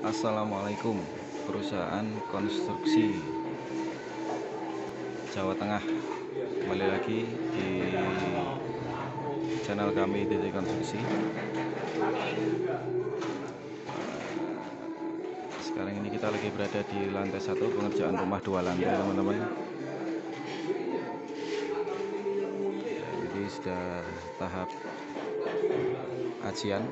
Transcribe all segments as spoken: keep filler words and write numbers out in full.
Assalamualaikum, perusahaan konstruksi Jawa Tengah. Kembali lagi di channel kami Titik Konstruksi. Sekarang ini kita lagi berada di lantai satu, pengerjaan rumah dua lantai, teman-teman. Jadi sudah tahap ajian.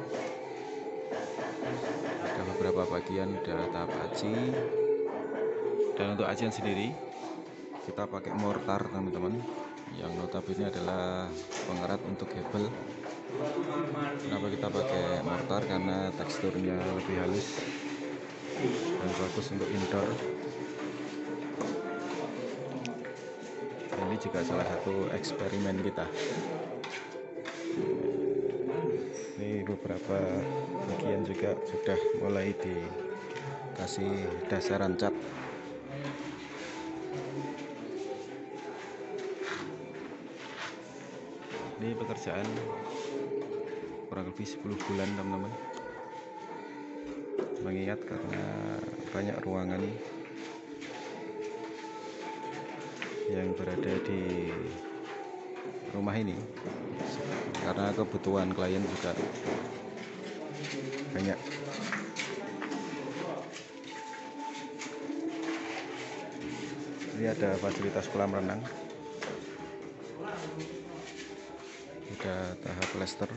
Ada beberapa bagian sudah tahap aji. Dan untuk ajian sendiri kita pakai mortar, teman-teman, yang notabene adalah pengerat untuk hebel. Kenapa kita pakai mortar? Karena teksturnya lebih halus dan bagus untuk indoor. Ini juga salah satu eksperimen kita. Ini beberapa bagian juga sudah mulai dikasih dasaran cat. Ini pekerjaan kurang lebih sepuluh bulan, teman-teman. Mengingat karena banyak ruangan yang berada di rumah ini, karena kebutuhan klien juga banyak. Ini ada fasilitas kolam renang, udah tahap plester.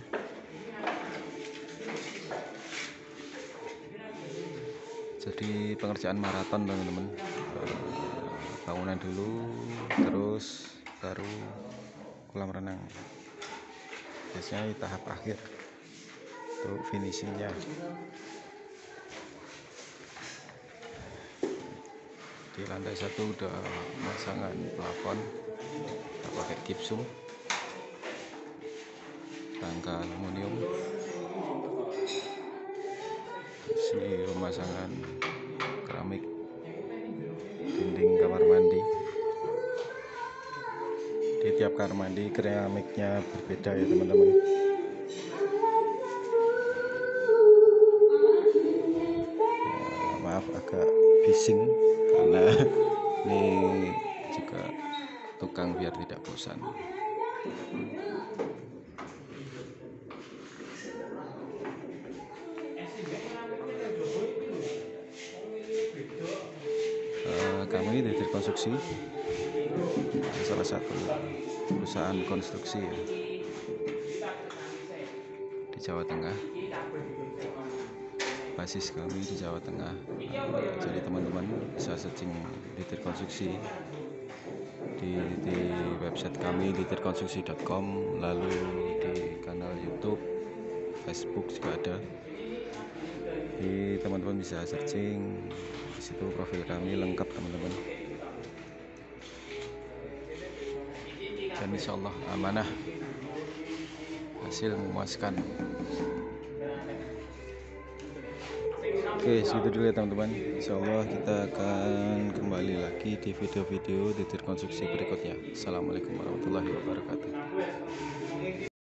Jadi pengerjaan maraton, teman-teman. Bangunan dulu, terus baru kolam renang. Biasanya di tahap akhir untuk finishingnya. Di lantai satu udah pemasangan plafon, kita pakai gipsum, rangka aluminium. Di sini pemasangan keramik dinding kamar mandi. Di tiap kamar mandi keramiknya berbeda ya, teman-teman. Ya, maaf agak bising karena ini juga tukang biar tidak bosan. Uh, kami Titik Konstruksi, salah satu perusahaan konstruksi ya, di Jawa Tengah. Basis kami di Jawa Tengah. Uh, jadi teman-teman bisa searching Titik Konstruksi di, di website kami titik konstruksi dot com, lalu di kanal YouTube, Facebook juga ada. Jadi teman-teman bisa searching di situ, profil kami lengkap, teman-teman. Dan insya Allah amanah, hasil memuaskan. Oke, segitu dulu ya, teman-teman. Insya Allah kita akan kembali lagi di video-video Titik Konstruksi berikutnya. Assalamualaikum warahmatullahi wabarakatuh.